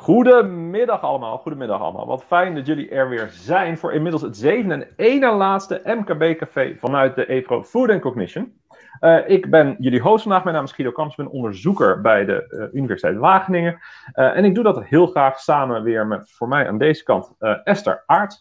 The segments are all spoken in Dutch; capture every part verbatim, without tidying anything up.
Goedemiddag allemaal, goedemiddag allemaal. Wat fijn dat jullie er weer zijn voor inmiddels het zevende en ene laatste M K B-café vanuit de EVRO Food and Cognition. Uh, ik ben jullie host vandaag, mijn naam is Guido Kamps, ik ben onderzoeker bij de uh, Universiteit Wageningen. Uh, en ik doe dat heel graag samen weer met, voor mij aan deze kant, uh, Esther Aert.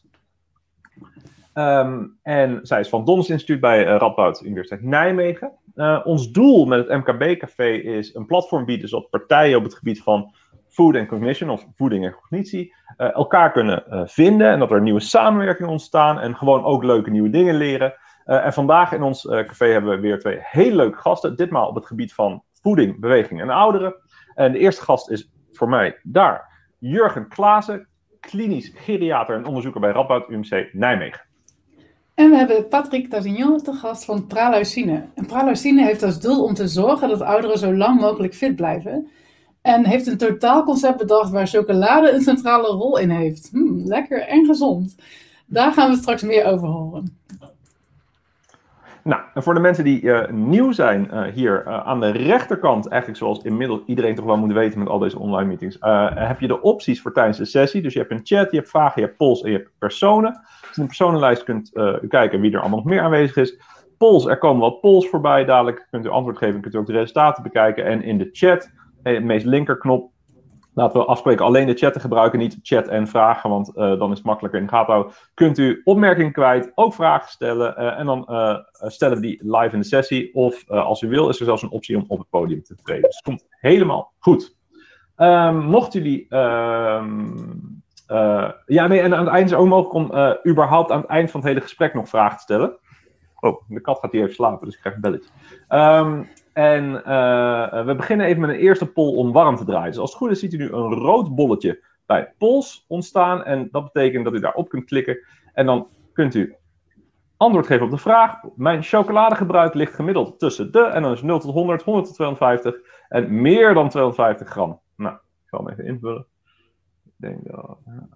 Um, en zij is van het Donders Instituut bij uh, Radboud Universiteit Nijmegen. Uh, ons doel met het M K B-café is een platform bieden zodat partijen op het gebied van food and cognition of voeding en cognitie uh, elkaar kunnen uh, vinden en dat er nieuwe samenwerkingen ontstaan en gewoon ook leuke nieuwe dingen leren. Uh, en vandaag in ons uh, café hebben we weer twee hele leuke gasten, ditmaal op het gebied van voeding, beweging en ouderen. En de eerste gast is voor mij daar Jurgen Klaassen, klinisch geriater en onderzoeker bij Radboud U M C Nijmegen. En we hebben Patrick Tasignon te gast van Praleucine. En Praleucine heeft als doel om te zorgen dat ouderen zo lang mogelijk fit blijven. En heeft een totaalconcept bedacht waar chocolade een centrale rol in heeft. Hmm, lekker en gezond. Daar gaan we straks meer over horen. Nou, en voor de mensen die uh, nieuw zijn uh, hier uh, aan de rechterkant, eigenlijk zoals inmiddels iedereen toch wel moet weten met al deze online meetings, uh, heb je de opties voor tijdens de sessie. Dus je hebt een chat, je hebt vragen, je hebt polls en je hebt personen. Dus in de personenlijst kunt uh, u kijken wie er allemaal nog meer aanwezig is. Polls, er komen wat polls voorbij. Dadelijk kunt u antwoord geven en kunt u ook de resultaten bekijken. En in de chat, de meest linkerknop, laten we afspreken alleen de chat te gebruiken, niet chat en vragen, want uh, dan is het makkelijker in de gaten houden. Kunt u opmerkingen kwijt, ook vragen stellen uh, en dan uh, stellen we die live in de sessie. Of uh, als u wil, is er zelfs een optie om op het podium te treden. Dus het komt helemaal goed. Um, mochten jullie... Um, uh, ja, nee, en aan het eind is het ook mogelijk om uh, überhaupt aan het eind van het hele gesprek nog vragen te stellen. Oh, de kat gaat hier even slapen, dus ik krijg een belletje. Um, En uh, we beginnen even met een eerste poll om warm te draaien. Dus als het goed is, ziet u nu een rood bolletje bij polls ontstaan. En dat betekent dat u daarop kunt klikken. En dan kunt u antwoord geven op de vraag. Mijn chocoladegebruik ligt gemiddeld tussen de, en dan is nul tot honderd, honderd tot tweehonderdvijftig en meer dan tweehonderdvijftig gram. Nou, ik zal hem even invullen. Ik denk dat... Ja.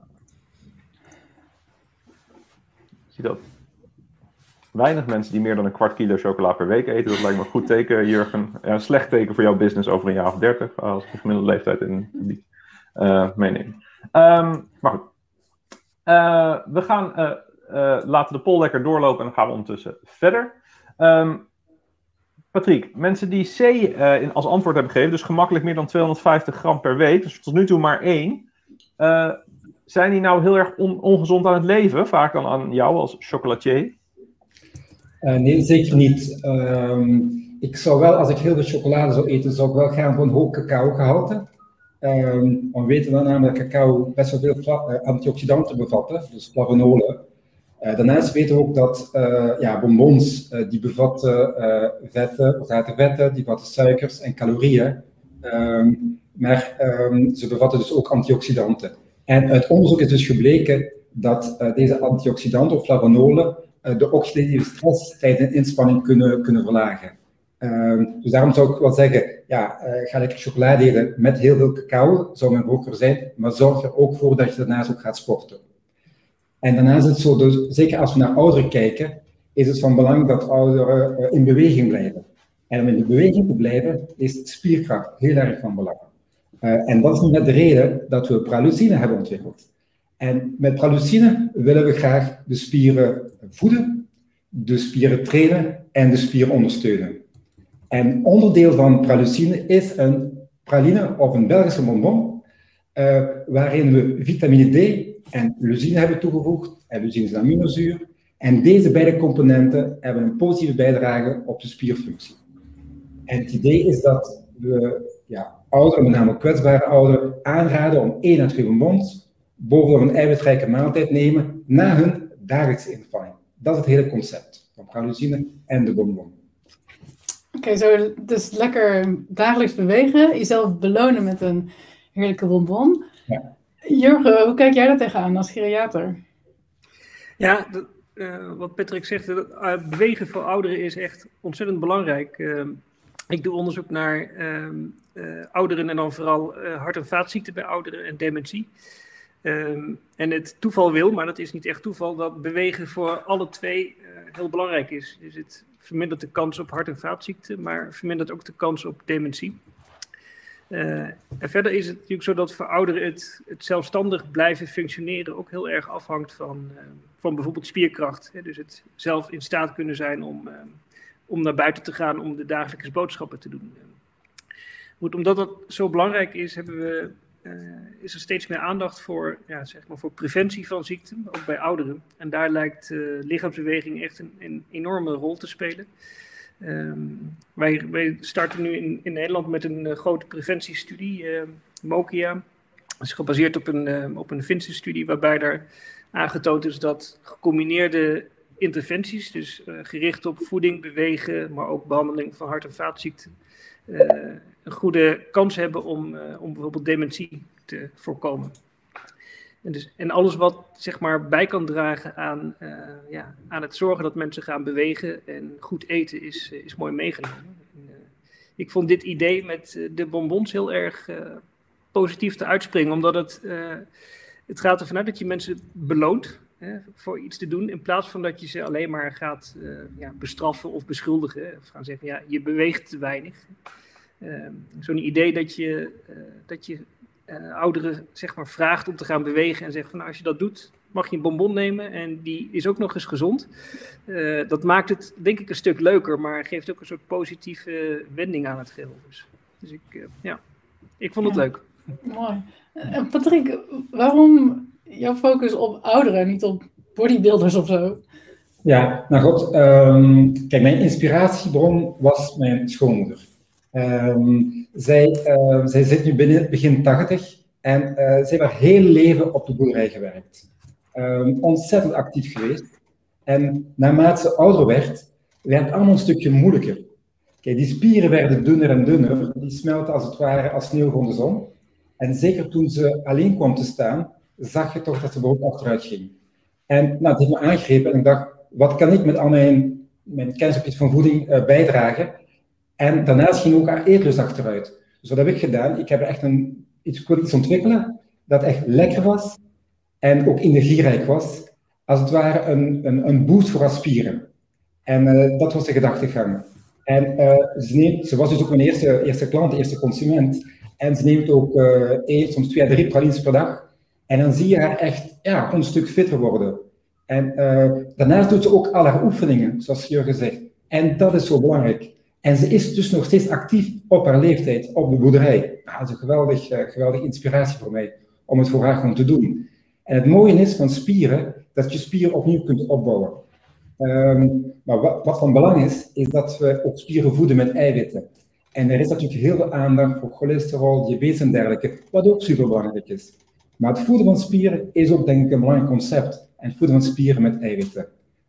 Zie dat? Weinig mensen die meer dan een kwart kilo chocola per week eten. Dat lijkt me een goed teken, Jurgen. Ja, een slecht teken voor jouw business over een jaar of dertig. Als ik de gemiddelde leeftijd in die uh, meeneem. Um, maar goed. Uh, we gaan uh, uh, laten de poll lekker doorlopen en dan gaan we ondertussen verder. Um, Patrick, mensen die C uh, in, als antwoord hebben gegeven, dus gemakkelijk meer dan tweehonderdvijftig gram per week, dus tot nu toe maar één. Uh, zijn die nou heel erg on- ongezond aan het leven? Vaak dan aan jou als chocolatier? Uh, nee, zeker niet. Uh, ik zou wel, als ik heel veel chocolade zou eten, zou ik wel gaan voor een hoog cacaogehalte. Uh, we weten dan namelijk dat cacao best wel veel fla- uh, antioxidanten bevatten, dus flavonolen. Uh, daarnaast weten we ook dat uh, ja, bonbons, uh, die bevatten uh, vetten, zouten vetten, die bevatten suikers en calorieën. Uh, maar um, ze bevatten dus ook antioxidanten. En uit onderzoek is dus gebleken dat uh, deze antioxidanten of flavonolen de oxidatieve stress tijdens een inspanning kunnen, kunnen verlagen. Uh, dus daarom zou ik wel zeggen, ja, uh, ga lekker chocolade eten met heel veel cacao, zou mijn voorkeur zijn, maar zorg er ook voor dat je daarnaast ook gaat sporten. En daarnaast is het zo, dus, zeker als we naar ouderen kijken, is het van belang dat ouderen uh, in beweging blijven. En om in de beweging te blijven, is spierkracht heel erg van belang. Uh, en dat is net de reden dat we Praleucine hebben ontwikkeld. En met Praleucine willen we graag de spieren voeden, de spieren trainen en de spieren ondersteunen. En onderdeel van Praleucine is een praline of een Belgische bonbon, uh, waarin we vitamine D en leucine hebben toegevoegd. En leucine is een aminozuur. En deze beide componenten hebben een positieve bijdrage op de spierfunctie. En het idee is dat we ja, ouderen, met name kwetsbare ouderen, aanraden om één à twee bonbons bovenop een eiwitrijke maaltijd nemen na hun dagelijkse inspanning. Dat is het hele concept van Praleucine en de bonbon. Oké, okay, zo dus lekker dagelijks bewegen, jezelf belonen met een heerlijke bonbon. Ja. Jurgen, hoe kijk jij daar tegenaan als geriater? Ja, dat, uh, wat Patrick zegt, uh, bewegen voor ouderen is echt ontzettend belangrijk. Uh, ik doe onderzoek naar uh, uh, ouderen en dan vooral uh, hart- en vaatziekten bij ouderen en dementie. Um, en het toeval wil, maar dat is niet echt toeval, dat bewegen voor alle twee uh, heel belangrijk is. Dus het vermindert de kans op hart- en vaatziekten, maar vermindert ook de kans op dementie. Uh, en verder is het natuurlijk zo dat voor ouderen het, het zelfstandig blijven functioneren ook heel erg afhangt van, uh, van bijvoorbeeld spierkracht. Hè? Dus het zelf in staat kunnen zijn om, uh, om naar buiten te gaan om de dagelijkse boodschappen te doen. Goed, omdat dat zo belangrijk is, hebben we, uh, is er steeds meer aandacht voor, ja, zeg maar voor preventie van ziekten, ook bij ouderen. En daar lijkt uh, lichaamsbeweging echt een, een enorme rol te spelen. Um, wij, wij starten nu in, in Nederland met een uh, grote preventiestudie, uh, MOKIA. Dat is gebaseerd op een, uh, op een Finse studie waarbij er aangetoond is dat gecombineerde interventies, dus uh, gericht op voeding, bewegen, maar ook behandeling van hart- en vaatziekten, uh, een goede kans hebben om, uh, om bijvoorbeeld dementie te voorkomen. En, dus, en alles wat zeg maar bij kan dragen aan, uh, ja, aan het zorgen dat mensen gaan bewegen en goed eten is, is mooi meegenomen. En, uh, ik vond dit idee met uh, de bonbons heel erg uh, positief te uitspringen, omdat het, uh, het gaat ervan uit dat je mensen beloont hè, voor iets te doen, in plaats van dat je ze alleen maar gaat uh, ja, bestraffen of beschuldigen. Of gaan zeggen, ja, je beweegt te weinig. Uh, Zo'n idee dat je... Uh, dat je Uh, ouderen zeg maar vraagt om te gaan bewegen en zegt van nou, als je dat doet, mag je een bonbon nemen en die is ook nog eens gezond. Uh, dat maakt het denk ik een stuk leuker, maar geeft ook een soort positieve wending aan het geheel. Dus, dus ik, uh, ja, ik vond het ja, leuk. Mooi. En Patrick, waarom jouw focus op ouderen, niet op bodybuilders of zo? Ja, nou goed. Um, kijk, mijn inspiratiebron was mijn schoonmoeder. Um, zij, uh, zij zit nu binnen begin tachtig en uh, zij heeft haar hele leven op de boerderij gewerkt. Um, ontzettend actief geweest. En naarmate ze ouder werd, werd het allemaal een stukje moeilijker. Kijk, die spieren werden dunner en dunner, die smelten als het ware als sneeuw van de zon. En zeker toen ze alleen kwam te staan, zag je toch dat ze er ook achteruit ging. En nou, het heeft me aangegrepen en ik dacht, wat kan ik met al mijn, mijn kennis op het van voeding uh, bijdragen? En daarnaast ging ook haar eetlust achteruit. Dus wat heb ik gedaan? Ik heb echt een, iets, iets ontwikkelen dat echt lekker was en ook energierijk was. Als het ware een, een, een boost voor haar spieren. En uh, dat was de gedachtegang. En uh, ze, neemt, ze was dus ook mijn eerste, eerste klant, eerste consument. En ze neemt ook uh, één, soms twee, drie pralines per dag. En dan zie je haar echt ja, een stuk fitter worden. En uh, daarnaast doet ze ook al haar oefeningen, zoals Jurgen zegt. En dat is zo belangrijk. En ze is dus nog steeds actief op haar leeftijd, op de boerderij. Nou, dat is een geweldig, uh, geweldige inspiratie voor mij, om het voor haar gewoon te doen. En het mooie is van spieren, dat je spieren opnieuw kunt opbouwen. Um, maar wat, wat van belang is, is dat we ook spieren voeden met eiwitten. En er is natuurlijk heel veel aandacht voor cholesterol, diabetes en dergelijke, wat ook super belangrijk is. Maar het voeden van spieren is ook denk ik een belangrijk concept. En het voeden van spieren met eiwitten.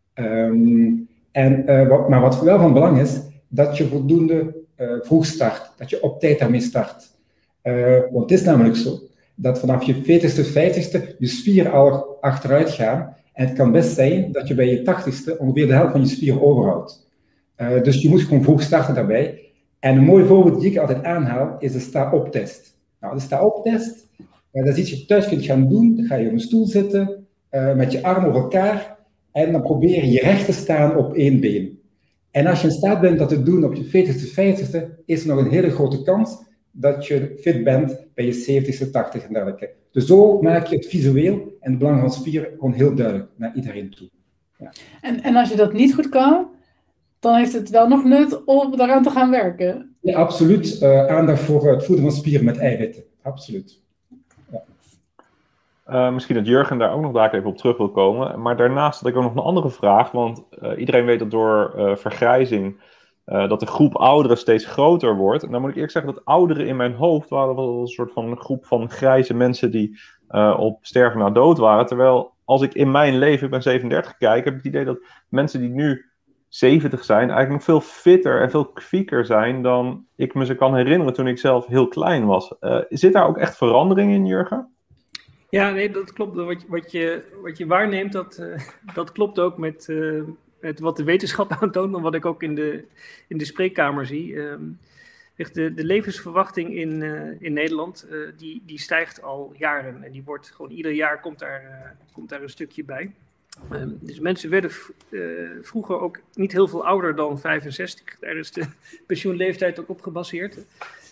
Um, en, uh, wat, maar wat wel van belang is, dat je voldoende uh, vroeg start, dat je op tijd daarmee start. Uh, want het is namelijk zo, dat vanaf je veertigste, vijftigste je spieren al achteruit gaan. En het kan best zijn dat je bij je tachtigste ongeveer de helft van je spieren overhoudt. Uh, dus je moet gewoon vroeg starten daarbij. En een mooi voorbeeld die ik altijd aanhaal, is de sta-op-test. Nou, de sta-op-test, uh, dat is iets wat je thuis kunt gaan doen. Dan ga je op een stoel zitten, uh, met je armen over elkaar. En dan probeer je recht te staan op één been. En als je in staat bent dat te doen op je veertigste, vijftigste, is er nog een hele grote kans dat je fit bent bij je zeventigste, tachtigste en dergelijke. Dus zo maak je het visueel en het belang van spieren gewoon heel duidelijk naar iedereen toe. Ja. En, en als je dat niet goed kan, dan heeft het wel nog nut om daaraan te gaan werken? Ja, absoluut. Uh, aandacht voor het voeden van spieren met eiwitten. Absoluut. Ja. Uh, misschien dat Jurgen daar ook nog daar even op terug wil komen. Maar daarnaast had ik ook nog een andere vraag. Want uh, iedereen weet dat door uh, vergrijzing uh, dat de groep ouderen steeds groter wordt. En dan moet ik eerlijk zeggen dat ouderen in mijn hoofd waren wel een soort van groep van grijze mensen die uh, op sterven na dood waren. Terwijl als ik in mijn leven, ik ben zevenendertig, kijk, heb ik het idee dat mensen die nu zeventig zijn eigenlijk nog veel fitter en veel kwieker zijn dan ik me ze kan herinneren toen ik zelf heel klein was. Uh, zit daar ook echt verandering in, Jurgen? Ja, nee, dat klopt. Wat, wat, je, wat je waarneemt, dat, uh, dat klopt ook met, uh, met wat de wetenschap aantoont, maar wat ik ook in de, in de spreekkamer zie. Um, de, de levensverwachting in, uh, in Nederland, uh, die, die stijgt al jaren. En die wordt gewoon ieder jaar komt daar, uh, komt daar een stukje bij. Um, dus mensen werden uh, vroeger ook niet heel veel ouder dan vijfenzestig. Daar is de pensioenleeftijd ook op gebaseerd.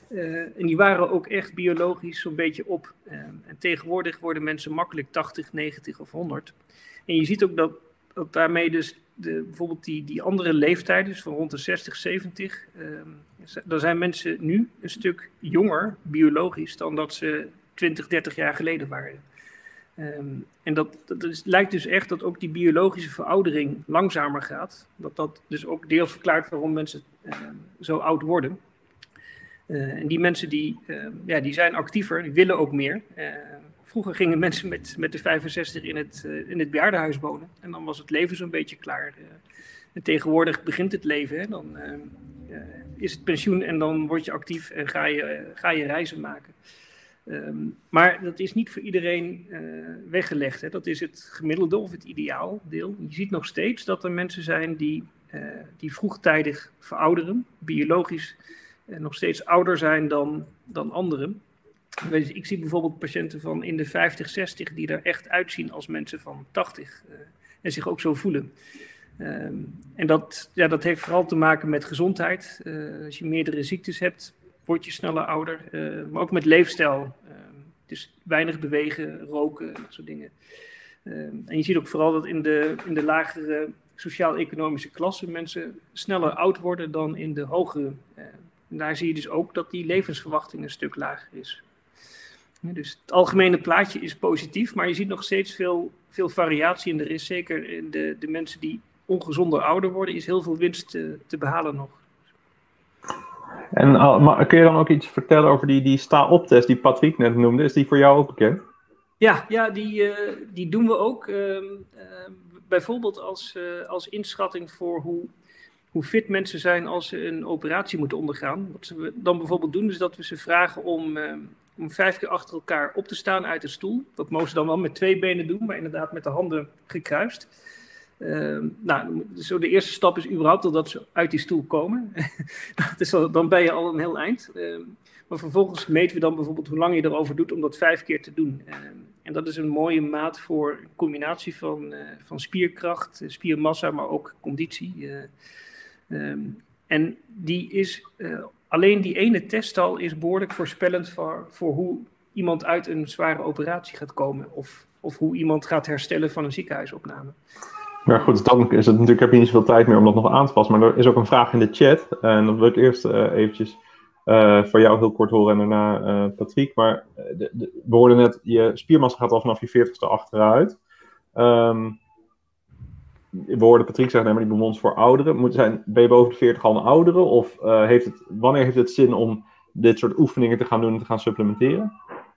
Uh, en die waren ook echt biologisch zo'n beetje op. Uh, en tegenwoordig worden mensen makkelijk tachtig, negentig of honderd. En je ziet ook dat, dat daarmee dus de, bijvoorbeeld die, die andere leeftijden, dus van rond de zestig, zeventig... Uh, dan zijn mensen nu een stuk jonger biologisch dan dat ze twintig, dertig jaar geleden waren. Um, en dat, dat is, lijkt dus echt dat ook die biologische veroudering langzamer gaat. Dat dat dus ook deels verklaart waarom mensen uh, zo oud worden. Uh, en die mensen die, uh, ja, die zijn actiever, die willen ook meer. Uh, vroeger gingen mensen met, met de vijfenzestig in het, uh, in het bejaardenhuis wonen. En dan was het leven zo'n beetje klaar. Uh, en tegenwoordig begint het leven. Hè? Dan uh, uh, is het pensioen en dan word je actief en ga je, uh, ga je reizen maken. Um, maar dat is niet voor iedereen uh, weggelegd. Hè? Dat is het gemiddelde of het ideaaldeel. Je ziet nog steeds dat er mensen zijn die, uh, die vroegtijdig verouderen, biologisch uh, nog steeds ouder zijn dan, dan anderen. Ik zie bijvoorbeeld patiënten van in de vijftig, zestig die er echt uitzien als mensen van tachtig uh, en zich ook zo voelen. Um, en dat, ja, dat heeft vooral te maken met gezondheid. Uh, als je meerdere ziektes hebt, word je sneller ouder, uh, maar ook met leefstijl. Uh, dus weinig bewegen, roken, dat soort dingen. Uh, en je ziet ook vooral dat in de, in de lagere sociaal-economische klassen mensen sneller oud worden dan in de hogere. Uh, en daar zie je dus ook dat die levensverwachting een stuk lager is. Ja, dus het algemene plaatje is positief, maar je ziet nog steeds veel, veel variatie. En er is zeker in de, de mensen die ongezonder ouder worden, is heel veel winst te, te behalen nog. En uh, maar kun je dan ook iets vertellen over die, die sta-op-test die Patrick net noemde? Is die voor jou ook bekend? Ja, ja die, uh, die doen we ook. Uh, uh, bijvoorbeeld als, uh, als inschatting voor hoe, hoe fit mensen zijn als ze een operatie moeten ondergaan. Wat ze dan bijvoorbeeld doen is dat we ze vragen om, uh, om vijf keer achter elkaar op te staan uit de stoel. Dat mogen ze dan wel met twee benen doen, maar inderdaad met de handen gekruist. Uh, nou, zo de eerste stap is überhaupt al dat ze uit die stoel komen. Dat is al, dan ben je al een heel eind. Uh, maar vervolgens meten we dan bijvoorbeeld hoe lang je erover doet om dat vijf keer te doen. Uh, en dat is een mooie maat voor een combinatie van, uh, van spierkracht, spiermassa, maar ook conditie. Uh, um, en die is, uh, alleen die ene test al is behoorlijk voorspellend voor, voor hoe iemand uit een zware operatie gaat komen. Of, of hoe iemand gaat herstellen van een ziekenhuisopname. Maar goed, dan is het natuurlijk, heb je niet zoveel tijd meer om dat nog aan te passen. Maar er is ook een vraag in de chat. En dat wil ik eerst uh, eventjes uh, van jou heel kort horen en daarna uh, Patrick. Maar de, de, we hoorden net, je spiermassa gaat al vanaf je veertigste achteruit. Um, we hoorden Patrick zeggen, nee, maar die bemond voor ouderen. Moet zijn, ben je boven de veertig al een oudere? Of uh, heeft het, wanneer heeft het zin om dit soort oefeningen te gaan doen en te gaan supplementeren?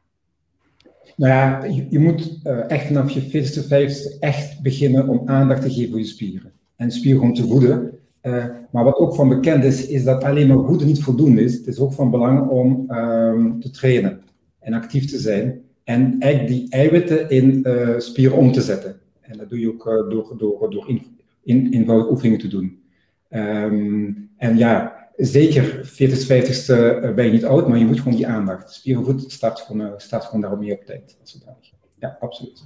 Nou ja, je, je moet uh, echt vanaf je veertigste, vijftigste echt beginnen om aandacht te geven voor je spieren. En spieren gewoon te voeden. Uh, maar wat ook van bekend is, is dat alleen maar voeden niet voldoende is. Het is ook van belang om um, te trainen en actief te zijn. En eigenlijk die eiwitten in uh, spieren om te zetten. En dat doe je ook uh, door, door, door in, in, eenvoudige oefeningen te doen. Um, en ja... Zeker veertigste, vijftigste uh, ben je niet oud, maar je moet gewoon die aandacht. Spierenvoed staat gewoon, uh, staat gewoon daarop meer op tijd. Ja, absoluut.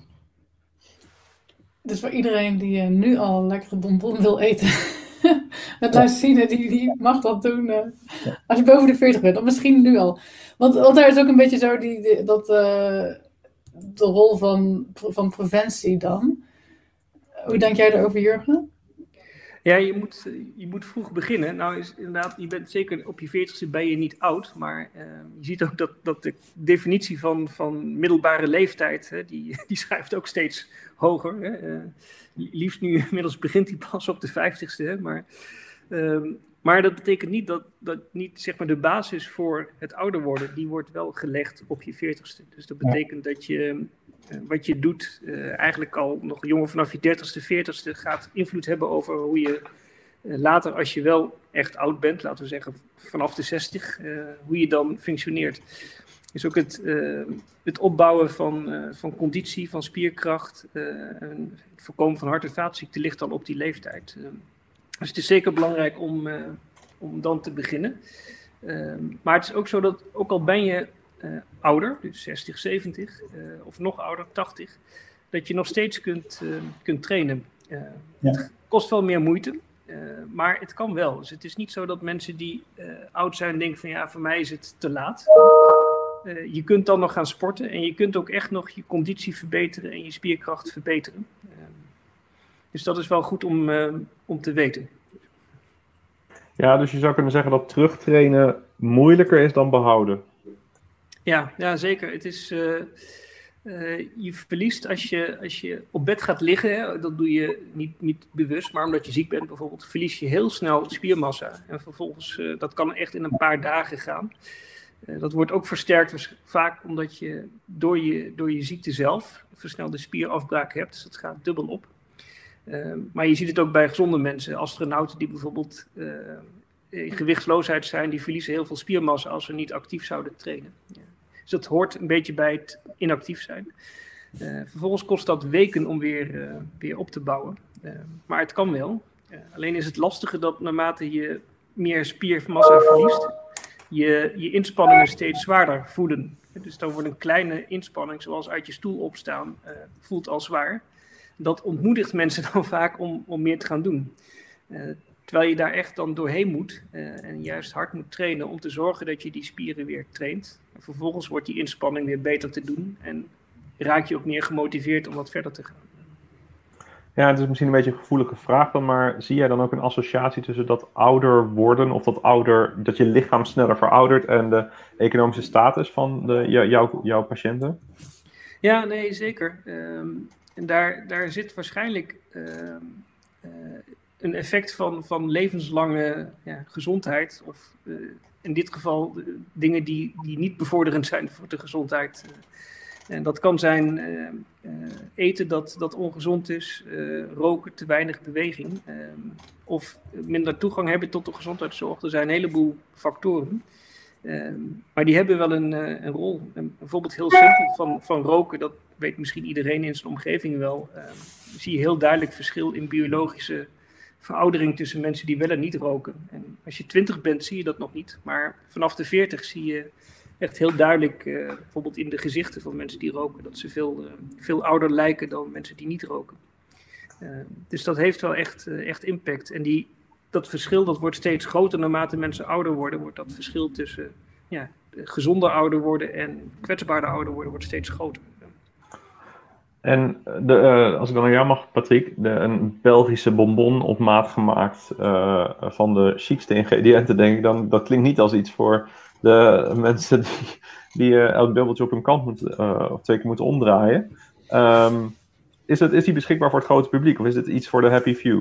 Dus voor iedereen die uh, nu al lekkere bonbon wil eten, met lysine, die, die mag dat doen uh, ja. Als je boven de veertig bent. Of misschien nu al. Want, want daar is ook een beetje zo die, die, dat, uh, de rol van, van preventie dan. Hoe denk jij daarover, Jurgen? Ja, je moet, je moet vroeg beginnen. Nou, is inderdaad, je bent zeker op je veertigste ben je niet oud, maar uh, je ziet ook dat, dat de definitie van, van middelbare leeftijd, hè, die, die schuift ook steeds hoger. Hè. Uh, liefst nu inmiddels begint die pas op de vijftigste, hè, maar, uh, maar dat betekent niet dat, dat niet, zeg maar, de basis voor het ouder worden, die wordt wel gelegd op je veertigste. Dus dat betekent dat je... Uh, wat je doet, uh, eigenlijk al nog jonger vanaf je dertigste, veertigste, gaat invloed hebben over hoe je uh, later, als je wel echt oud bent, laten we zeggen vanaf de zestig, uh, hoe je dan functioneert. Dus ook het, uh, het opbouwen van, uh, van conditie, van spierkracht, uh, en het voorkomen van hart- en vaatziekten ligt al op die leeftijd. Uh, dus het is zeker belangrijk om, uh, om dan te beginnen. Uh, maar het is ook zo dat, ook al ben je Uh, ouder, dus zestig, zeventig, uh, of nog ouder, tachtig, dat je nog steeds kunt, uh, kunt trainen. Uh, ja. Het kost wel meer moeite, Uh, maar het kan wel. Dus het is niet zo dat mensen die uh, oud zijn denken van ja, voor mij is het te laat. Uh, je kunt dan nog gaan sporten en je kunt ook echt nog je conditie verbeteren en je spierkracht verbeteren. Uh, dus dat is wel goed om, uh, om te weten. Ja, dus je zou kunnen zeggen dat terugtrainen moeilijker is dan behouden. Ja, ja zeker. Het is, uh, uh, je verliest als je, als je op bed gaat liggen, hè, dat doe je niet, niet bewust, maar omdat je ziek bent bijvoorbeeld, verlies je heel snel spiermassa. En vervolgens, uh, dat kan echt in een paar dagen gaan. Uh, dat wordt ook versterkt dus vaak omdat je door, je door je ziekte zelf versnelde spierafbraak hebt. Dus het gaat dubbel op. Uh, maar je ziet het ook bij gezonde mensen, astronauten die bijvoorbeeld uh, in gewichtsloosheid zijn, die verliezen heel veel spiermassa als ze niet actief zouden trainen. Ja. Dus dat hoort een beetje bij het inactief zijn. Uh, vervolgens kost dat weken om weer, uh, weer op te bouwen. Uh, maar het kan wel. Uh, alleen is het lastige dat naarmate je meer spiermassa verliest, je, je inspanningen steeds zwaarder voelen. Dus dan wordt een kleine inspanning, zoals uit je stoel opstaan, uh, voelt al zwaar. Dat ontmoedigt mensen dan vaak om, om meer te gaan doen. Uh, terwijl je daar echt dan doorheen moet uh, en juist hard moet trainen om te zorgen dat je die spieren weer traint. En vervolgens wordt die inspanning weer beter te doen en raak je ook meer gemotiveerd om wat verder te gaan. Ja, het is misschien een beetje een gevoelige vraag dan, maar zie jij dan ook een associatie tussen dat ouder worden of dat ouder, dat je lichaam sneller veroudert en de economische status van de, jou, jouw patiënten? Ja, nee, zeker. Um, en daar, daar zit waarschijnlijk uh, uh, een effect van, van levenslange ja, gezondheid. Of uh, in dit geval uh, dingen die, die niet bevorderend zijn voor de gezondheid. Uh, en dat kan zijn uh, uh, eten dat, dat ongezond is, uh, roken, te weinig beweging. Uh, of minder toegang hebben tot de gezondheidszorg. Er zijn een heleboel factoren. Uh, maar die hebben wel een, uh, een rol. En bijvoorbeeld heel simpel van, van roken, dat weet misschien iedereen in zijn omgeving wel. Uh, zie je heel duidelijk verschil in biologische veroudering tussen mensen die wel en niet roken. En als je twintig bent zie je dat nog niet. Maar vanaf de veertig zie je echt heel duidelijk, uh, bijvoorbeeld in de gezichten van mensen die roken, dat ze veel, uh, veel ouder lijken dan mensen die niet roken. Uh, dus dat heeft wel echt, uh, echt impact. En die... dat verschil dat wordt steeds groter naarmate mensen ouder worden. Wordt dat verschil tussen ja, gezonder ouder worden en kwetsbaarder ouder worden wordt steeds groter. En de, uh, als ik dan naar jou mag, Patrick, de, een Belgische bonbon op maat gemaakt uh, van de chicste ingrediënten, denk ik dan, dat klinkt niet als iets voor de mensen die, die uh, elk dubbeltje op hun kant moeten, uh, of twee keer moeten omdraaien. Um, is, het, is die beschikbaar voor het grote publiek of is het iets voor de happy few?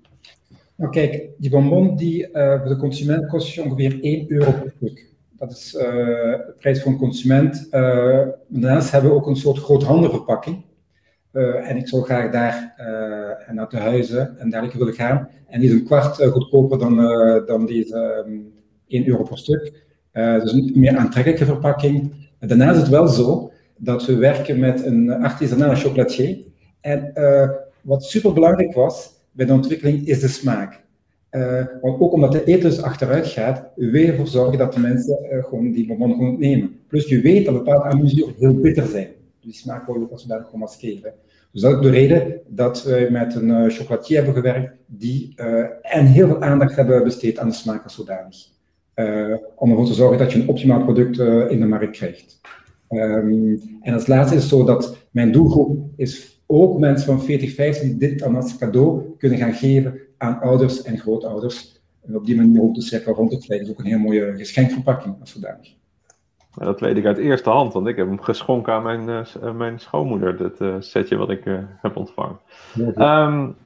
Nou kijk, die bonbon die, uh, voor de consument kost je ongeveer één euro per stuk. Dat is uh, de prijs voor een consument. Uh, daarnaast hebben we ook een soort groothandelverpakking. Uh, en ik zou graag daar uh, naar de huizen en dergelijke willen gaan. En die is een kwart uh, goedkoper dan, uh, dan deze um, één euro per stuk. Uh, dus een meer aantrekkelijke verpakking. Daarnaast is het wel zo dat we werken met een artisanale chocolatier. En uh, wat super belangrijk was bij de ontwikkeling is de smaak. Uh, want ook omdat de eetlust achteruit gaat, wil je ervoor zorgen dat de mensen uh, gewoon die bonbon gewoon nemen. Plus je weet dat bepaalde amusezuren heel bitter zijn. Dus die smaak wil je ook als zodanig gewoon maskeren. Dus dat is ook de reden dat we met een uh, chocolatier hebben gewerkt die uh, en heel veel aandacht hebben besteed aan de smaak als zodanig. Uh, om ervoor te zorgen dat je een optimaal product uh, in de markt krijgt. Um, en als laatste is het zo dat mijn doelgroep is ook mensen van veertig, vijftig die dit dan als cadeau kunnen gaan geven aan ouders en grootouders. En op die manier ook de cirkel rond te krijgen. Dat is ook een heel mooie geschenkverpakking als zodanig. Dat weet ik uit eerste hand, want ik heb hem geschonken aan mijn, uh, mijn schoonmoeder, dit uh, setje wat ik uh, heb ontvangen. Ja, um,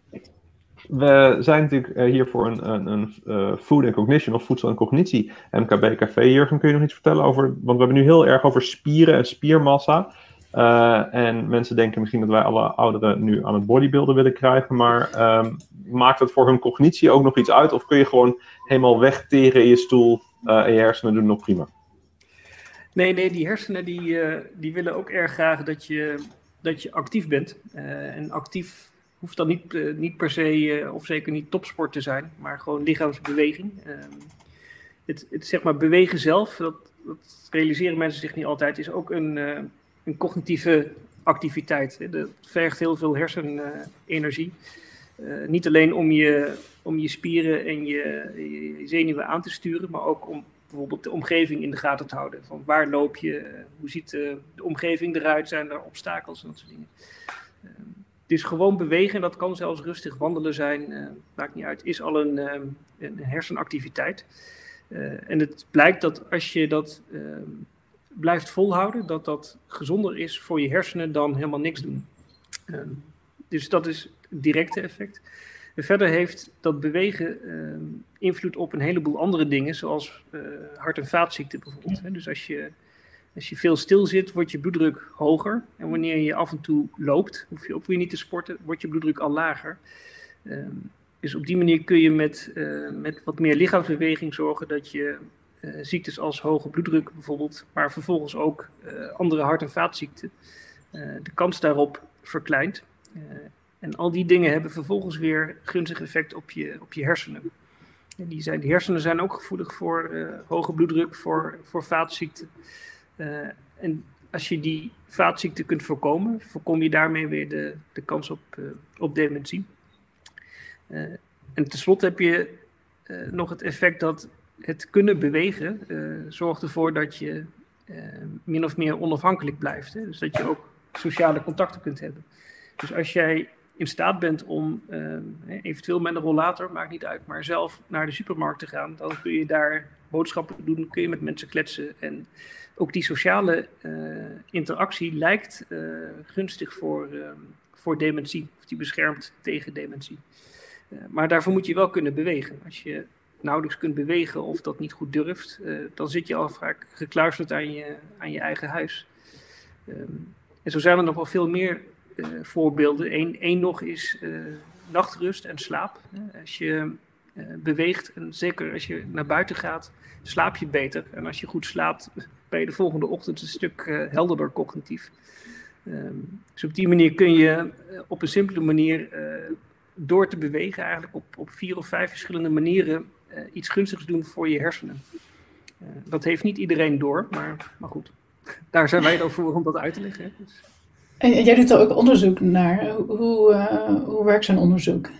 we zijn natuurlijk uh, hier voor een, een, een uh, Food and Cognition of Voedsel en Cognitie M K B Café. Jurgen, kun je nog iets vertellen over, want we hebben nu heel erg over spieren en spiermassa. Uh, en mensen denken misschien dat wij alle ouderen nu aan het bodybuilden willen krijgen, maar um, maakt het voor hun cognitie ook nog iets uit? Of kun je gewoon helemaal wegteren in je stoel uh, en je hersenen doen nog prima? Nee, nee, die hersenen die, uh, die willen ook erg graag dat je, dat je actief bent. Uh, en actief hoeft dan niet, uh, niet per se, uh, of zeker niet topsport te zijn, maar gewoon lichaamsbeweging. Uh, het, het zeg maar bewegen zelf, dat, dat realiseren mensen zich niet altijd, is ook een... Uh, een cognitieve activiteit. Dat vergt heel veel hersenenergie. Uh, niet alleen om je, om je spieren en je, je zenuwen aan te sturen, maar ook om bijvoorbeeld de omgeving in de gaten te houden. Van waar loop je, uh, hoe ziet uh, de omgeving eruit, zijn er obstakels en dat soort dingen. Uh, dus gewoon bewegen, dat kan zelfs rustig wandelen zijn, uh, maakt niet uit, is al een, uh, een hersenactiviteit. Uh, en het blijkt dat als je dat uh, blijft volhouden, dat dat gezonder is voor je hersenen dan helemaal niks doen. Uh, dus dat is het directe effect. En verder heeft dat bewegen uh, invloed op een heleboel andere dingen, zoals uh, hart- en vaatziekten bijvoorbeeld. Hè. Dus als je, als je veel stil zit, wordt je bloeddruk hoger. En wanneer je af en toe loopt, hoef je ook weer niet te sporten, wordt je bloeddruk al lager. Uh, dus op die manier kun je met, uh, met wat meer lichaamsbeweging zorgen dat je uh, ziektes als hoge bloeddruk bijvoorbeeld, maar vervolgens ook uh, andere hart- en vaatziekten, uh, de kans daarop verkleint. Uh, en al die dingen hebben vervolgens weer gunstig effect op je, op je hersenen. En die, zijn, die hersenen zijn ook gevoelig voor uh, hoge bloeddruk, voor, voor vaatziekten. Uh, en als je die vaatziekten kunt voorkomen, voorkom je daarmee weer de, de kans op, uh, op dementie. Uh, en tenslotte heb je uh, nog het effect dat het kunnen bewegen uh, zorgt ervoor dat je uh, min of meer onafhankelijk blijft. Hè? Dus dat je ook sociale contacten kunt hebben. Dus als jij in staat bent om uh, eventueel met een rollator, maakt niet uit, maar zelf naar de supermarkt te gaan, dan kun je daar boodschappen doen, kun je met mensen kletsen. En ook die sociale uh, interactie lijkt uh, gunstig voor, uh, voor dementie, of die beschermt tegen dementie. Uh, maar daarvoor moet je wel kunnen bewegen. Als je nauwelijks kunt bewegen of dat niet goed durft, uh, dan zit je al vaak gekluisterd aan je, aan je eigen huis. Um, en zo zijn er nog wel veel meer uh, voorbeelden. Eén één nog is uh, nachtrust en slaap. Uh, als je uh, beweegt en zeker als je naar buiten gaat, slaap je beter. En als je goed slaapt, ben je de volgende ochtend een stuk uh, helderder cognitief. Um, dus op die manier kun je uh, op een simpele manier uh, door te bewegen eigenlijk op, op vier of vijf verschillende manieren uh, iets gunstigs doen voor je hersenen. Uh, dat heeft niet iedereen door, maar, maar goed. Daar zijn wij dan voor om dat uit te leggen. Hè? Dus. En jij doet er ook onderzoek naar. Hoe, uh, hoe werkt zo'n onderzoek?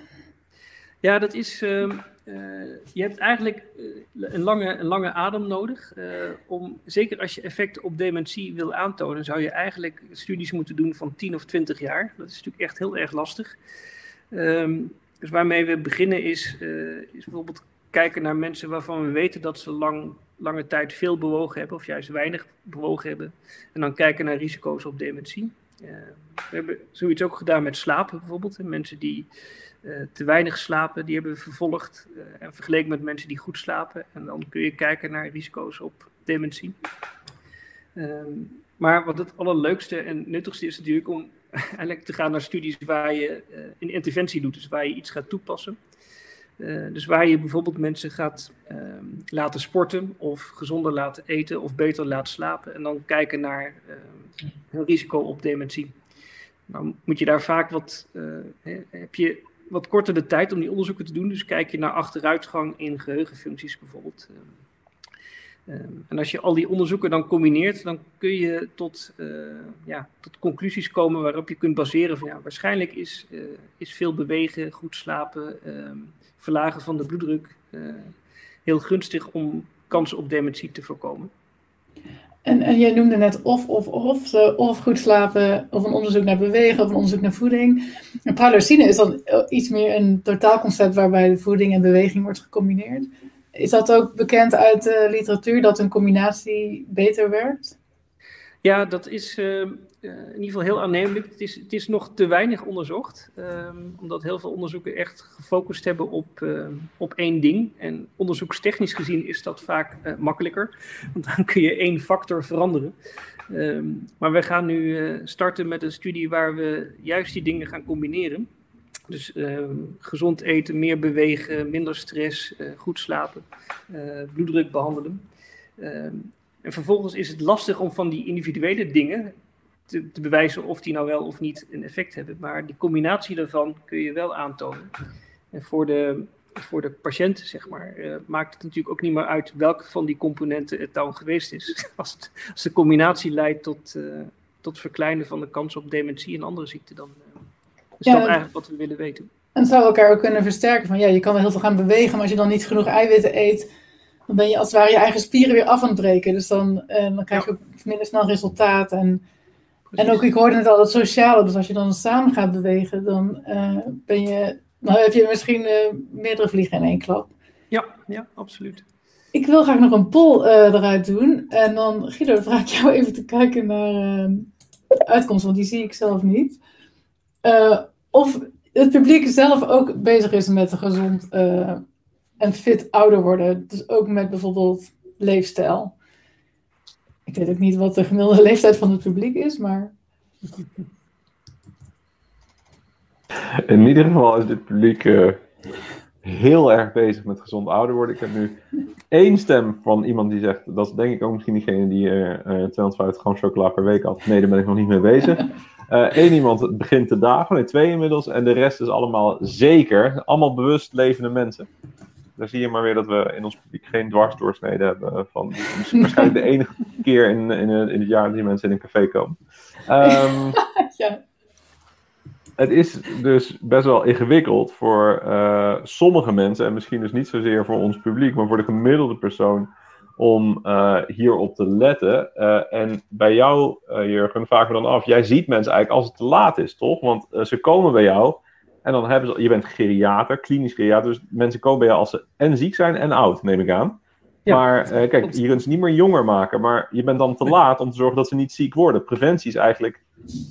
Ja, dat is... Uh, uh, je hebt eigenlijk uh, een, lange, een lange adem nodig. Uh, om, zeker als je effecten op dementie wil aantonen, zou je eigenlijk studies moeten doen van tien of twintig jaar. Dat is natuurlijk echt heel erg lastig. Um, dus waarmee we beginnen is, uh, is bijvoorbeeld kijken naar mensen waarvan we weten dat ze lang, lange tijd veel bewogen hebben of juist weinig bewogen hebben. En dan kijken naar risico's op dementie. Uh, we hebben zoiets ook gedaan met slapen bijvoorbeeld. Hè. Mensen die uh, te weinig slapen, die hebben we vervolgd uh, en vergeleken met mensen die goed slapen. En dan kun je kijken naar risico's op dementie. Um, maar wat het allerleukste en nuttigste is natuurlijk om eigenlijk te gaan naar studies waar je uh, een interventie doet, dus waar je iets gaat toepassen. Uh, dus waar je bijvoorbeeld mensen gaat uh, laten sporten of gezonder laten eten of beter laten slapen en dan kijken naar uh, hun risico op dementie. Nou moet je daar vaak wat, uh, he, heb je wat korter de tijd om die onderzoeken te doen, dus kijk je naar achteruitgang in geheugenfuncties bijvoorbeeld. Uh, Um, en als je al die onderzoeken dan combineert, dan kun je tot, uh, ja, tot conclusies komen waarop je kunt baseren van ja, waarschijnlijk is, uh, is veel bewegen, goed slapen, um, verlagen van de bloeddruk uh, heel gunstig om kansen op dementie te voorkomen. En, en jij noemde net of, of, of, zo, of goed slapen, of een onderzoek naar bewegen, of een onderzoek naar voeding. En Pralucine is dan iets meer een totaalconcept waarbij de voeding en beweging wordt gecombineerd. Is dat ook bekend uit de literatuur, dat een combinatie beter werkt? Ja, dat is uh, uh, in ieder geval heel aannemelijk. Het is, het is nog te weinig onderzocht, um, omdat heel veel onderzoeken echt gefocust hebben op, uh, op één ding. En onderzoekstechnisch gezien is dat vaak uh, makkelijker, want dan kun je één factor veranderen. Um, maar we gaan nu uh, starten met een studie waar we juist die dingen gaan combineren. Dus uh, gezond eten, meer bewegen, minder stress, uh, goed slapen, uh, bloeddruk behandelen. Uh, en vervolgens is het lastig om van die individuele dingen te, te bewijzen of die nou wel of niet een effect hebben. Maar die combinatie daarvan kun je wel aantonen. En voor de, voor de patiënt, zeg maar, uh, maakt het natuurlijk ook niet meer uit welke van die componenten het dan geweest is. Als, het, als de combinatie leidt tot, uh, tot verkleinen van de kans op dementie en andere ziekten, dan... Uh, is ja, dat eigenlijk wat we willen weten? En het zou elkaar ook kunnen versterken. Van ja, je kan wel heel veel gaan bewegen, maar als je dan niet genoeg eiwitten eet, dan ben je als het ware je eigen spieren weer af aan het breken. Dus dan, eh, dan krijg je ook minder snel resultaat. En, en ook, ik hoorde net al, dat sociale. Dus als je dan samen gaat bewegen, dan uh, ben je, dan heb je misschien uh, meerdere vliegen in één klap. Ja, ja, absoluut. Ik wil graag nog een poll uh, eruit doen. En dan, Guido, vraag ik jou even te kijken naar uh, de uitkomst, want die zie ik zelf niet. Uh, of het publiek zelf ook bezig is met een gezond uh, en fit ouder worden. Dus ook met bijvoorbeeld leefstijl. Ik weet ook niet wat de gemiddelde leeftijd van het publiek is, maar... In ieder geval is dit publiek uh, heel erg bezig met gezond ouder worden. Ik heb nu één stem van iemand die zegt, dat is denk ik ook misschien diegene die uh, uh, tweehonderdvijftig gram chocola per week had. Nee, daar ben ik nog niet mee bezig. Eén uh, iemand begint te dagen, nee, twee inmiddels, en de rest is allemaal zeker, allemaal bewust levende mensen. Daar zie je maar weer dat we in ons publiek geen dwarsdoorsnede hebben van waarschijnlijk de enige keer in, in, in het jaar dat die mensen in een café komen. Um, ja. Het is dus best wel ingewikkeld voor uh, sommige mensen, en misschien dus niet zozeer voor ons publiek, maar voor de gemiddelde persoon, om uh, hierop te letten. Uh, en bij jou, uh, Jurgen, vragen we dan af, jij ziet mensen eigenlijk als het te laat is, toch? Want uh, ze komen bij jou en dan hebben ze, je bent geriater, klinisch geriater, dus mensen komen bij jou als ze en ziek zijn en oud, neem ik aan. Ja, maar uh, kijk, je kunt ze niet meer jonger maken, maar je bent dan te laat om te zorgen dat ze niet ziek worden. Preventie is eigenlijk,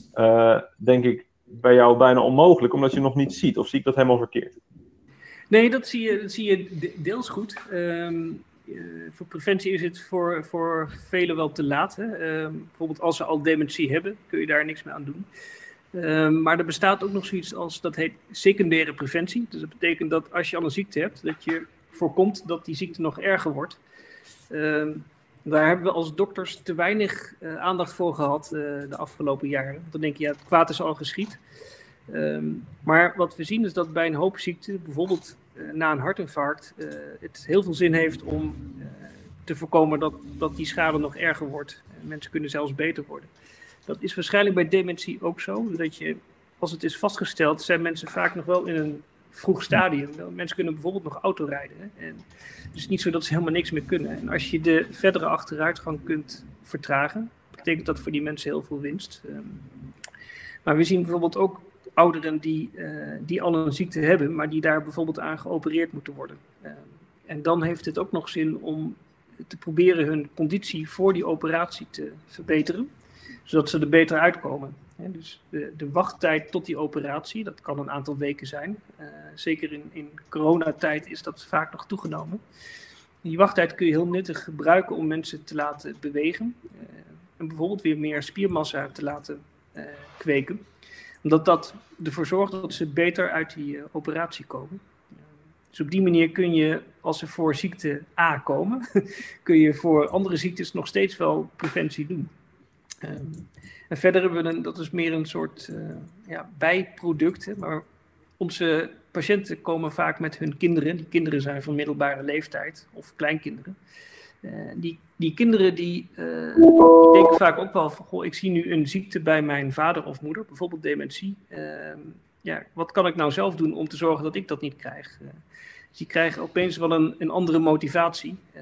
uh, denk ik, bij jou bijna onmogelijk, omdat je nog niet ziet. Of zie ik dat helemaal verkeerd? Nee, dat zie je, dat zie je deels goed. Um, uh, voor preventie is het voor, voor velen wel te laat. Hè? Um, bijvoorbeeld als ze al dementie hebben, kun je daar niks mee aan doen. Um, maar er bestaat ook nog zoiets als, dat heet secundaire preventie. Dus dat betekent dat als je al een ziekte hebt, dat je voorkomt dat die ziekte nog erger wordt. Um, Daar hebben we als dokters te weinig uh, aandacht voor gehad uh, de afgelopen jaren. Want dan denk je, ja, het kwaad is al geschied. Um, maar wat we zien is dat bij een hoop ziekten, bijvoorbeeld uh, na een hartinfarct, uh, het heel veel zin heeft om uh, te voorkomen dat, dat die schade nog erger wordt. Uh, mensen kunnen zelfs beter worden. Dat is waarschijnlijk bij dementie ook zo. Dat je, als het is vastgesteld, zijn mensen vaak nog wel in een vroeg stadium. Mensen kunnen bijvoorbeeld nog autorijden. Hè? En het is niet zo dat ze helemaal niks meer kunnen. En als je de verdere achteruitgang kunt vertragen, betekent dat voor die mensen heel veel winst. Um, maar we zien bijvoorbeeld ook ouderen die, uh, die al een ziekte hebben, maar die daar bijvoorbeeld aan geopereerd moeten worden. Um, en dan heeft het ook nog zin om te proberen hun conditie voor die operatie te verbeteren, zodat ze er beter uitkomen. He, dus de, de wachttijd tot die operatie, dat kan een aantal weken zijn. Uh, zeker in, in coronatijd is dat vaak nog toegenomen. Die wachttijd kun je heel nuttig gebruiken om mensen te laten bewegen. Uh, en bijvoorbeeld weer meer spiermassa te laten uh, kweken. Omdat dat ervoor zorgt dat ze beter uit die uh, operatie komen. Uh, dus op die manier kun je, als ze voor ziekte A komen, kun je voor andere ziektes nog steeds wel preventie doen. Um, En verder hebben we een, dat is meer een soort uh, ja, bijproduct. Hè, maar onze patiënten komen vaak met hun kinderen. Die kinderen zijn van middelbare leeftijd of kleinkinderen. Uh, die, die kinderen die, uh, die denken vaak ook wel van, goh, ik zie nu een ziekte bij mijn vader of moeder, bijvoorbeeld dementie. Uh, ja, wat kan ik nou zelf doen om te zorgen dat ik dat niet krijg? Uh, dus die krijgen opeens wel een, een andere motivatie. Uh,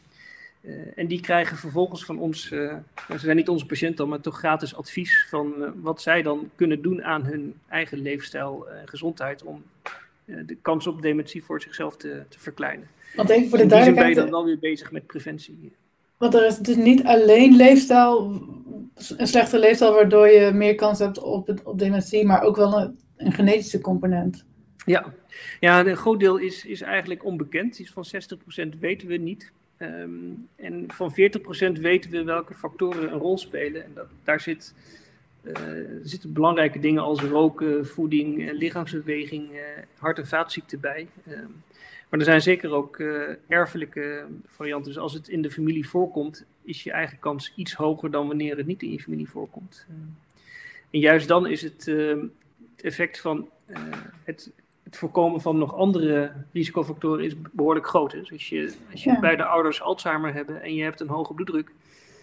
Uh, en die krijgen vervolgens van ons, uh, ze zijn niet onze patiënten, maar toch gratis advies van uh, wat zij dan kunnen doen aan hun eigen leefstijl en uh, gezondheid om uh, de kans op dementie voor zichzelf te, te verkleinen. Want even voor de en die zijn duidelijkheid, ben je dan wel weer bezig met preventie. Want er is dus niet alleen leefstijl, een slechte leefstijl waardoor je meer kans hebt op, het, op dementie, maar ook wel een, een genetische component. Ja, ja, een groot deel is, is eigenlijk onbekend. Iets van zestig procent weten we niet. Um, en van veertig procent weten we welke factoren een rol spelen. En dat, daar zit, uh, zitten belangrijke dingen als roken, voeding, uh, lichaamsbeweging, uh, hart- en vaatziekten bij. Um, maar er zijn zeker ook uh, erfelijke varianten. Dus als het in de familie voorkomt, is je eigen kans iets hoger dan wanneer het niet in je familie voorkomt. Um, en juist dan is het, uh, het effect van uh, het... Het voorkomen van nog andere risicofactoren is behoorlijk groot. Dus als je, als je ja. beide ouders Alzheimer hebben en je hebt een hoge bloeddruk,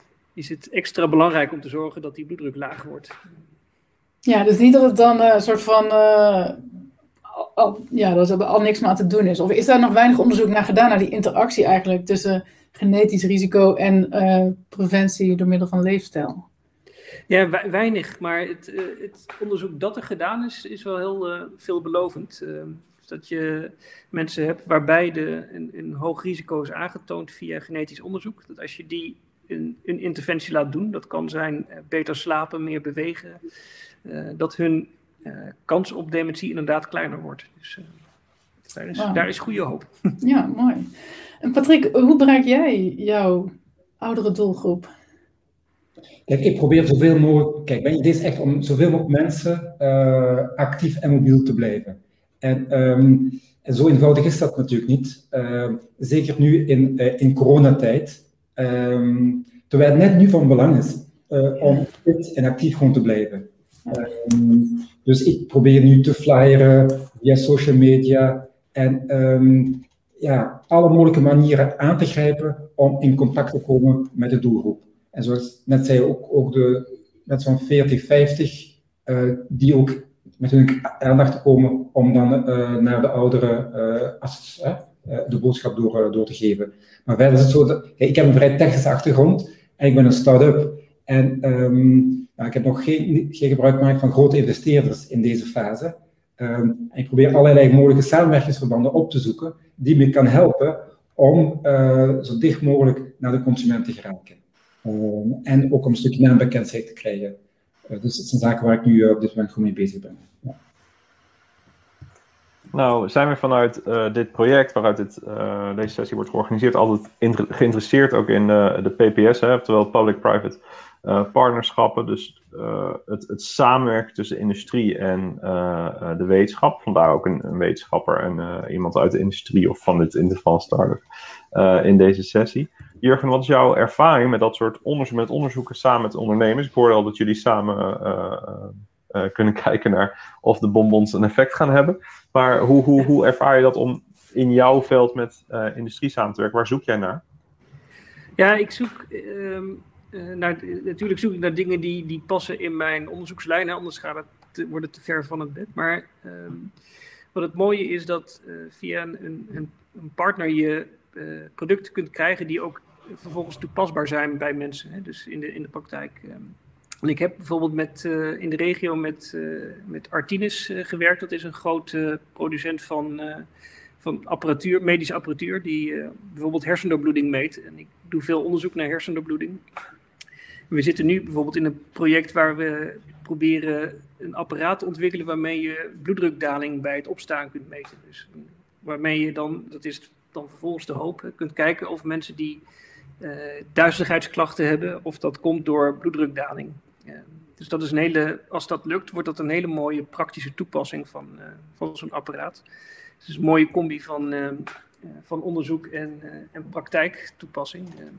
is het extra belangrijk om te zorgen dat die bloeddruk laag wordt. Ja, dus niet dat het dan uh, een soort van, uh, al, ja, dat er al niks meer aan te doen is? Of is daar nog weinig onderzoek naar gedaan, naar die interactie eigenlijk tussen genetisch risico en uh, preventie door middel van leefstijl? Ja, weinig, maar het, uh, het onderzoek dat er gedaan is, is wel heel uh, veelbelovend. Uh, dat je mensen hebt waarbij de, een, een hoog risico is aangetoond via genetisch onderzoek. Dat als je die een, een interventie laat doen, dat kan zijn uh, beter slapen, meer bewegen, uh, dat hun uh, kans op dementie inderdaad kleiner wordt. Dus uh, daar, is, wow. daar is goede hoop. Ja, mooi. En Patrick, hoe bereik jij jouw oudere doelgroep? Kijk, ik probeer zoveel mogelijk... Kijk, mijn idee is echt om zoveel mogelijk mensen uh, actief en mobiel te blijven. En, um, en zo eenvoudig is dat natuurlijk niet. Uh, zeker nu in, uh, in coronatijd. Um, terwijl het net nu van belang is uh, om fit en actief gewoon te blijven. Um, dus ik probeer nu te flyeren via social media. En um, ja, alle mogelijke manieren aan te grijpen om in contact te komen met de doelgroep. En zoals net zei, ook, ook de mensen van veertig, vijftig, uh, die ook met hun aandacht te komen om dan uh, naar de ouderen uh, als, uh, de boodschap door, uh, door te geven. Maar verder is het zo, dat, ik heb een vrij technische achtergrond en ik ben een start-up. En um, nou, ik heb nog geen, geen gebruik gemaakt van grote investeerders in deze fase. Um, en ik probeer allerlei mogelijke samenwerkingsverbanden op te zoeken die me kan helpen om uh, zo dicht mogelijk naar de consument te geraken. Um, en ook om een stukje naambekendheid te krijgen. Uh, dus dat zijn zaken waar ik nu uh, op dit moment gewoon mee bezig ben. Ja. Nou, zijn we vanuit uh, dit project, waaruit dit, uh, deze sessie wordt georganiseerd, altijd geïnteresseerd ook in uh, de P P S, hè, oftewel Public-Private uh, Partnerschappen. Dus uh, het, het samenwerken tussen de industrie en uh, uh, de wetenschap. Vandaar ook een, een wetenschapper en uh, iemand uit de industrie of van dit interval startup uh, in deze sessie. Jurgen, wat is jouw ervaring met dat soort onderzoek, met onderzoeken samen met ondernemers? Ik hoorde al dat jullie samen uh, uh, kunnen kijken naar of de bonbons een effect gaan hebben. Maar hoe, hoe, hoe ervaar je dat om in jouw veld met uh, industrie samen te werken? Waar zoek jij naar? Ja, ik zoek uh, uh, naar, natuurlijk zoek ik naar dingen die, die passen in mijn onderzoekslijn. Hè, anders gaat het te, wordt het te ver van het bed. Maar uh, wat het mooie is dat uh, via een, een, een partner je uh, producten kunt krijgen die ook vervolgens toepasbaar zijn bij mensen. Hè, dus in de, in de praktijk. Um, En ik heb bijvoorbeeld met, uh, in de regio met, uh, met Artinus uh, gewerkt. Dat is een grote uh, producent van, uh, van apparatuur, medische apparatuur, die uh, bijvoorbeeld hersendoorbloeding meet. En ik doe veel onderzoek naar hersendoorbloeding. En we zitten nu bijvoorbeeld in een project waar we proberen een apparaat te ontwikkelen waarmee je bloeddrukdaling bij het opstaan kunt meten. Dus waarmee je dan, dat is dan vervolgens de hoop, hè, kunt kijken of mensen die uh, duizeligheidsklachten hebben, of dat komt door bloeddrukdaling. Ja, dus dat is een hele, als dat lukt, wordt dat een hele mooie praktische toepassing van, uh, van zo'n apparaat. Dus het is een mooie combi van, uh, van onderzoek en, uh, en praktijktoepassing. Uh,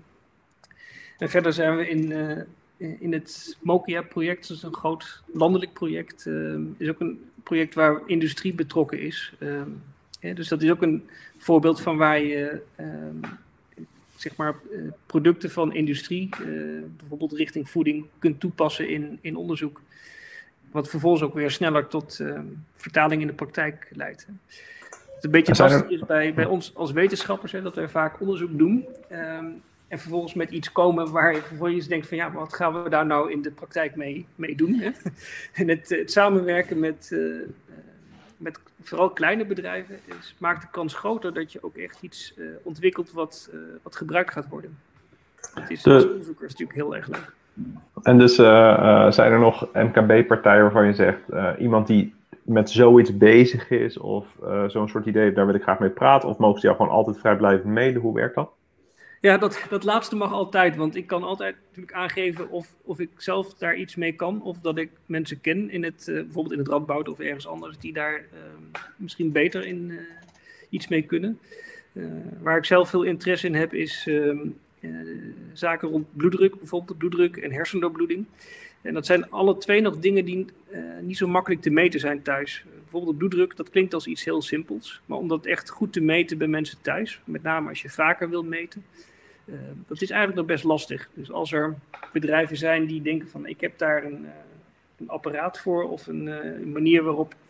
en verder zijn we in, uh, in het Mokia-project, dat is een groot landelijk project. Uh, is ook een project waar industrie betrokken is. Uh, ja, dus dat is ook een voorbeeld van waar je Uh, zeg maar, uh, producten van industrie, uh, bijvoorbeeld richting voeding, kunt toepassen in, in onderzoek. Wat vervolgens ook weer sneller tot uh, vertaling in de praktijk leidt. Het een beetje lastig is bij, bij ons als wetenschappers, hè, dat we vaak onderzoek doen um, en vervolgens met iets komen waar je vervolgens denkt van ja, wat gaan we daar nou in de praktijk mee, mee doen? Hè? En het, het samenwerken met, uh, met vooral kleine bedrijven is, maakt de kans groter dat je ook echt iets uh, ontwikkelt wat, uh, wat gebruikt gaat worden. Het is als onderzoeker is natuurlijk heel erg leuk. En dus uh, uh, zijn er nog M K B-partijen waarvan je zegt, uh, iemand die met zoiets bezig is of uh, zo'n soort idee, daar wil ik graag mee praten, of mogen ze jou gewoon altijd vrijblijvend mailen? Hoe werkt dat? Ja, dat, dat laatste mag altijd, want ik kan altijd natuurlijk aangeven of, of ik zelf daar iets mee kan, of dat ik mensen ken, in het, uh, bijvoorbeeld in het Radboud of ergens anders, die daar uh, misschien beter in uh, iets mee kunnen. Uh, waar ik zelf veel interesse in heb, is uh, uh, zaken rond bloeddruk, bijvoorbeeld bloeddruk en hersendoorbloeding. En dat zijn alle twee nog dingen die uh, niet zo makkelijk te meten zijn thuis. Uh, bijvoorbeeld bloeddruk, dat klinkt als iets heel simpels, maar om dat echt goed te meten bij mensen thuis, met name als je vaker wil meten, Uh, dat is eigenlijk nog best lastig. Dus als er bedrijven zijn die denken van ik heb daar een, uh, een apparaat voor of een, uh, een manier waarop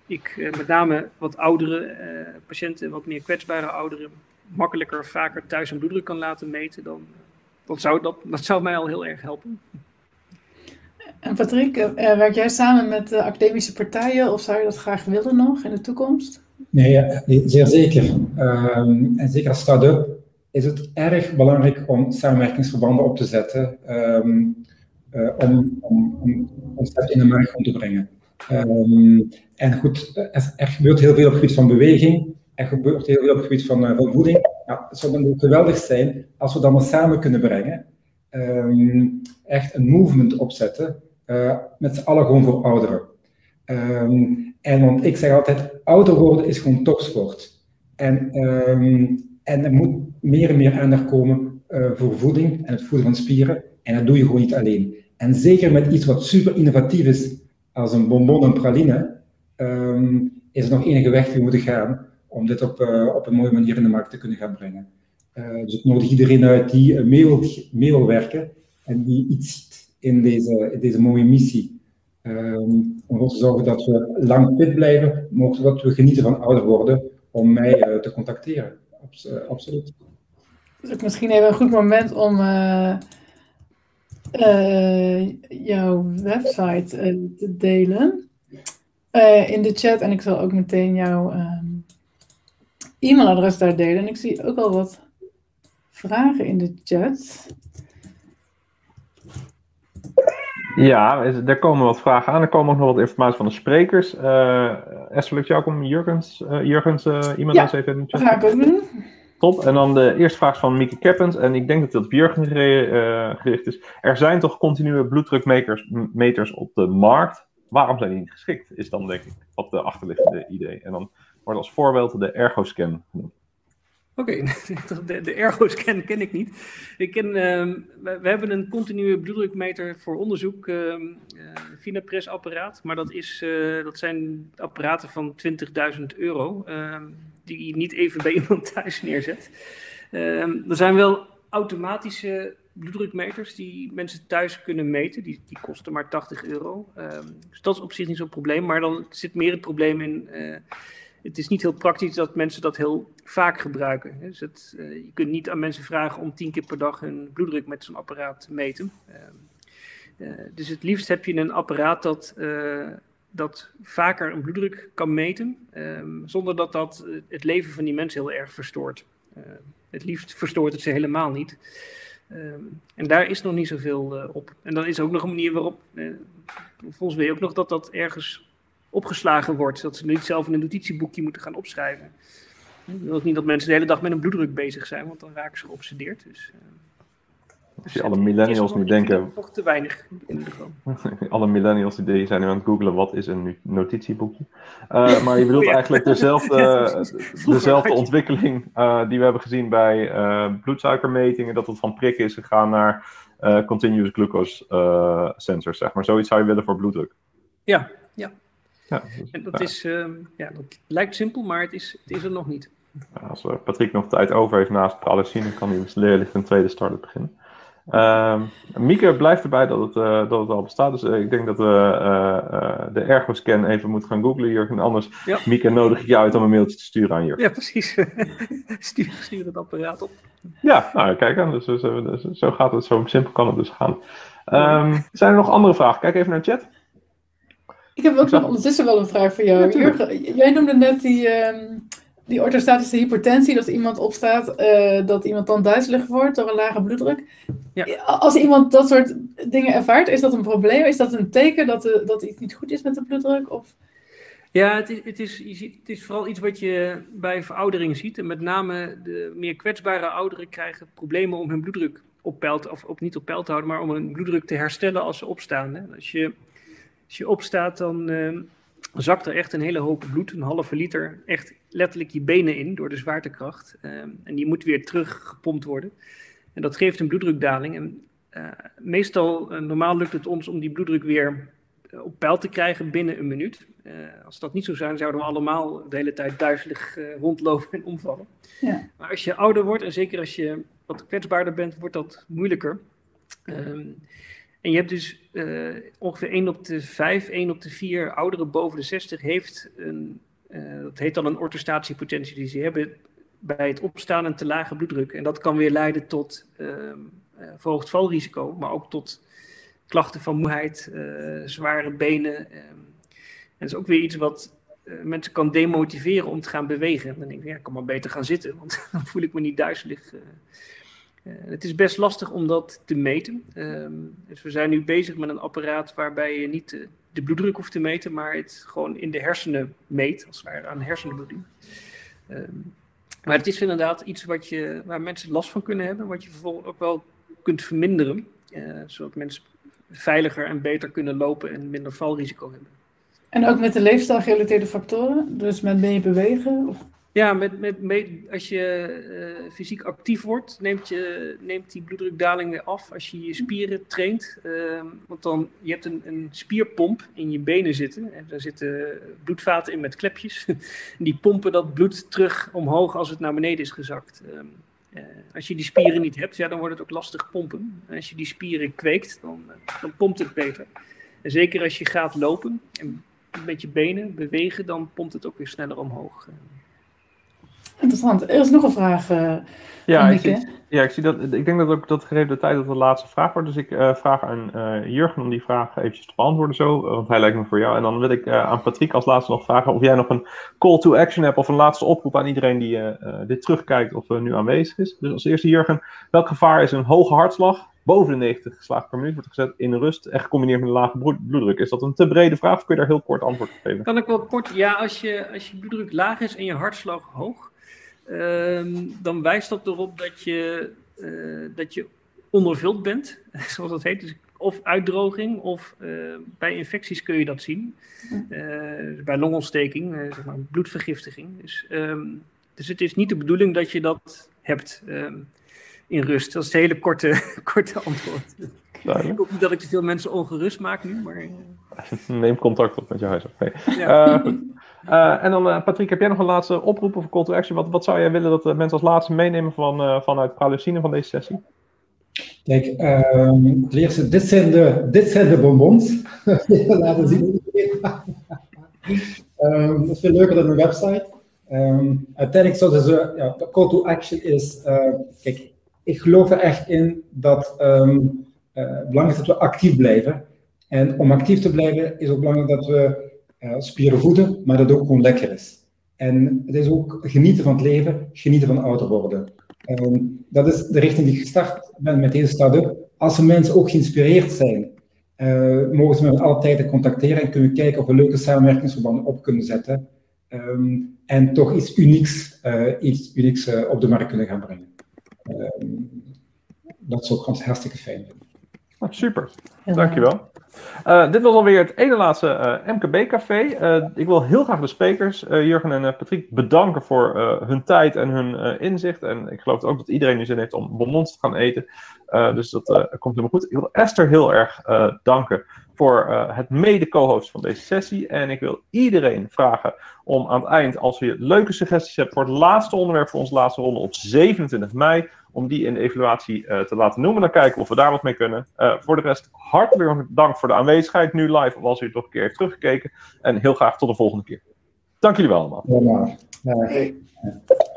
ik uh, met name wat oudere uh, patiënten, wat meer kwetsbare ouderen, makkelijker, vaker thuis een bloeddruk kan laten meten, dan dat zou, dat, dat zou mij al heel erg helpen. En Patrick, uh, werk jij samen met uh, academische partijen of zou je dat graag willen nog in de toekomst? Nee, nee zeer zeker. Um, en zeker als start-up is het erg belangrijk om samenwerkingsverbanden op te zetten um, uh, om, om, om een concept in de markt om te brengen. Um, en goed, er, er gebeurt heel veel op het gebied van beweging, er gebeurt heel veel op het gebied van, uh, van voeding. Ja, het zou dan ook geweldig zijn als we dat maar samen kunnen brengen. Um, echt een movement opzetten, uh, met z'n allen gewoon voor ouderen. Um, en want ik zeg altijd, ouder worden is gewoon topsport. En, um, en er moet meer en meer aandacht komen uh, voor voeding en het voeden van spieren. En dat doe je gewoon niet alleen. En zeker met iets wat super innovatief is, als een bonbon en praline, um, is er nog enige weg die we moeten gaan om dit op, uh, op een mooie manier in de markt te kunnen gaan brengen. Uh, dus ik nodig iedereen uit die uh, mee, wil, mee wil werken en die iets ziet in deze, in deze mooie missie. Um, om ervoor te zorgen dat we lang fit blijven, maar ook dat we genieten van ouder worden, om mij uh, te contacteren. Abs uh, absoluut. Dus het is misschien even een goed moment om uh, uh, jouw website uh, te delen uh, in de chat. En ik zal ook meteen jouw um, e-mailadres daar delen. En ik zie ook al wat vragen in de chat. Ja, er komen wat vragen aan. Er komen ook nog wat informatie van de sprekers. Uh, Esther, lukt jou ook om Jurgens, uh, Jurgens uh, e-mailadres ja, even in de chat? Ja, dat ga ik ook doen. Top. En dan de eerste vraag is van Mieke Keppens. En ik denk dat het op Jurgen uh, gericht is. Er zijn toch continue bloeddrukmeters op de markt? Waarom zijn die niet geschikt? Is dan denk ik wat de achterliggende idee. En dan wordt als voorbeeld de Ergoscan genoemd. Oké, okay. de, de Ergoscan ken ik niet. Ik ken, uh, we, we hebben een continue bloeddrukmeter voor onderzoek, uh, uh, Finapress apparaat, maar dat, is, uh, dat zijn apparaten van twintigduizend euro, uh, die je niet even bij iemand thuis neerzet. Uh, er zijn wel automatische bloeddrukmeters die mensen thuis kunnen meten, die, die kosten maar tachtig euro. Uh, dus dat is op zich niet zo'n probleem, maar dan zit meer het probleem in... Uh, Het is niet heel praktisch dat mensen dat heel vaak gebruiken. Dus het, uh, je kunt niet aan mensen vragen om tien keer per dag hun bloeddruk met zo'n apparaat te meten. Uh, uh, dus het liefst heb je een apparaat dat, uh, dat vaker een bloeddruk kan meten, um, zonder dat dat het leven van die mensen heel erg verstoort. Uh, het liefst verstoort het ze helemaal niet. Um, en daar is nog niet zoveel uh, op. En dan is ook nog een manier waarop, uh, volgens mij ook nog dat dat ergens opgeslagen wordt, dat ze niet zelf in een notitieboekje moeten gaan opschrijven. Ik wil ook niet dat mensen de hele dag met een bloeddruk bezig zijn, want dan raken ze geobsedeerd. Dus, uh, Als je alle millennials nu denken... nog te weinig in ieder geval. Alle millennials die zijn nu aan het googlen, wat is een notitieboekje? Uh, maar je bedoelt oh, ja. eigenlijk dezelfde, ja, dezelfde ontwikkeling uh, die we hebben gezien bij uh, bloedsuikermetingen, dat het van prik is gegaan naar uh, continuous glucose uh, sensors, zeg maar. Zoiets zou je willen voor bloeddruk. Ja, ja. Ja, dus, en dat, ja. Is, uh, ja, dat lijkt simpel, maar het is, het is er nog niet. Ja, als uh, Patrick nog tijd over heeft naast Pralacine, kan hij leerlicht een tweede start-up beginnen. Uh, Mieke blijft erbij dat het, uh, dat het al bestaat, dus uh, ik denk dat we uh, uh, de Ergoscan even moeten gaan googlen, Jurgen. Anders, ja. Mieke, nodig ik je uit om een mailtje te sturen aan Jurgen. Ja, precies. stuur, stuur het apparaat op. Ja, nou kijk aan, dus, dus, dus, zo gaat het, zo simpel kan het dus gaan. Um, zijn er nog andere vragen? Kijk even naar de chat. Ik heb ook nog ondertussen wel een vraag voor jou. Ja, Jurgen, jij noemde net die, um, die orthostatische hypertensie, dat iemand opstaat, uh, dat iemand dan duizelig wordt door een lage bloeddruk. Ja. Als iemand dat soort dingen ervaart, is dat een probleem? Is dat een teken dat, de, dat iets niet goed is met de bloeddruk? Of? Ja, het is, het, is, je ziet, het is vooral iets wat je bij veroudering ziet. En met name de meer kwetsbare ouderen krijgen problemen om hun bloeddruk op peil, of op, niet op peil te houden, maar om hun bloeddruk te herstellen als ze opstaan. Hè. Als je... Als je opstaat, dan uh, zakt er echt een hele hoop bloed, een halve liter, echt letterlijk je benen in door de zwaartekracht. Uh, en die moet weer teruggepompt worden. En dat geeft een bloeddrukdaling. En uh, meestal, uh, normaal lukt het ons om die bloeddruk weer uh, op peil te krijgen binnen een minuut. Uh, als dat niet zo zou zijn, zouden we allemaal de hele tijd duizelig uh, rondlopen en omvallen. Ja. Maar als je ouder wordt, en zeker als je wat kwetsbaarder bent, wordt dat moeilijker. Um, en je hebt dus uh, ongeveer één op de vijf, één op de vier ouderen boven de zestig heeft een, uh, dat heet dan een orthostatische die ze hebben bij het opstaan een te lage bloeddruk. En dat kan weer leiden tot uh, uh, verhoogd valrisico, maar ook tot klachten van moeheid, uh, zware benen. Um, en dat is ook weer iets wat uh, mensen kan demotiveren om te gaan bewegen. En dan denk ik, ja, ik kan maar beter gaan zitten, want dan voel ik me niet duizelig. Uh, uh, het is best lastig om dat te meten. Um, dus we zijn nu bezig met een apparaat waarbij je niet uh, de bloeddruk hoeft te meten, maar het gewoon in de hersenen meet, als het ware aan hersenbloeding. Um, maar het is inderdaad iets wat je, waar mensen last van kunnen hebben, wat je vervolgens ook wel kunt verminderen, uh, zodat mensen veiliger en beter kunnen lopen en minder valrisico hebben. En ook met de leefstijlgerelateerde factoren? Dus met meer bewegen? Of? Ja, met, met, met, als je uh, fysiek actief wordt, neemt, je, neemt die bloeddrukdaling weer af als je je spieren traint. Uh, want dan, je hebt een, een spierpomp in je benen zitten. En daar zitten bloedvaten in met klepjes. Die pompen dat bloed terug omhoog als het naar beneden is gezakt. Uh, uh, als je die spieren niet hebt, ja, dan wordt het ook lastig pompen. En als je die spieren kweekt, dan, uh, dan pompt het beter. En zeker als je gaat lopen en met je benen bewegen, dan pompt het ook weer sneller omhoog. Interessant. Er is nog een vraag. Uh, ja, ik zie, ja, ik zie dat. Ik denk dat ook dat gegeven de tijd dat de laatste vraag wordt. Dus ik uh, vraag aan uh, Jurgen om die vraag eventjes te beantwoorden zo. Want hij lijkt me voor jou. En dan wil ik uh, aan Patrick als laatste nog vragen of jij nog een call to action hebt. Of een laatste oproep aan iedereen die uh, uh, dit terugkijkt of uh, nu aanwezig is. Dus als eerste Jurgen, welk gevaar is een hoge hartslag boven de negentig slagen per minuut wordt gezet in rust en gecombineerd met een lage bloeddruk? Is dat een te brede vraag of kun je daar heel kort antwoord op geven? Kan ik wel kort. Ja, als je, als je bloeddruk laag is en je hartslag hoog, Um, dan wijst dat erop dat je, uh, dat je ondervuld bent, zoals dat heet. Dus of uitdroging, of uh, bij infecties kun je dat zien. Uh, bij longontsteking, uh, zeg maar bloedvergiftiging. Dus, um, dus het is niet de bedoeling dat je dat hebt um, in rust. Dat is het hele korte, korte antwoord. Duidelijk. Ik hoop niet dat ik te veel mensen ongerust maak nu, maar... Uh... Neem contact op met je huisarts. Nee. Ja. Uh, Uh, en dan, uh, Patrick, heb jij nog een laatste oproep of een call to action? Wat, wat zou jij willen dat uh, mensen als laatste meenemen van, uh, vanuit Pralucine van deze sessie? Kijk, um, ten eerste, dit zijn de, dit zijn de bonbons. Laten zien. um, dat is veel leuker dan een website. Um, uiteindelijk zouden ze, ja, de call to action is, uh, kijk, ik geloof er echt in dat um, uh, belangrijk is dat we actief blijven. En om actief te blijven is ook belangrijk dat we Uh, spieren voeden, maar dat het ook gewoon lekker is. En het is ook genieten van het leven, genieten van ouder worden. Um, dat is de richting die ik gestart ben met deze start-up. Als er mensen ook geïnspireerd zijn, uh, mogen ze me altijd contacteren en kunnen we kijken of we leuke samenwerkingsverbanden op kunnen zetten. Um, en toch iets unieks, uh, iets unieks uh, op de markt kunnen gaan brengen. Um, dat zou ik hartstikke fijn vinden. Oh, super, dankjewel. Uh, dit was alweer het ene laatste uh, M K B-café. Uh, ik wil heel graag de sprekers, uh, Jurgen en uh, Patrick, bedanken voor uh, hun tijd en hun uh, inzicht. En ik geloof ook dat iedereen nu zin heeft om bonbons te gaan eten. Uh, dus dat uh, komt helemaal goed. Ik wil Esther heel erg uh, danken voor uh, het mede co-host van deze sessie. En ik wil iedereen vragen om aan het eind, als je leuke suggesties hebt voor het laatste onderwerp voor onze laatste ronde op zevenentwintig mei, om die in de evaluatie uh, te laten noemen. Dan kijken of we daar wat mee kunnen. Uh, voor de rest, hartelijk dank voor de aanwezigheid. Nu live, of als u het nog een keer heeft teruggekeken. En heel graag tot de volgende keer. Dank jullie wel allemaal. Ja, maar, ja.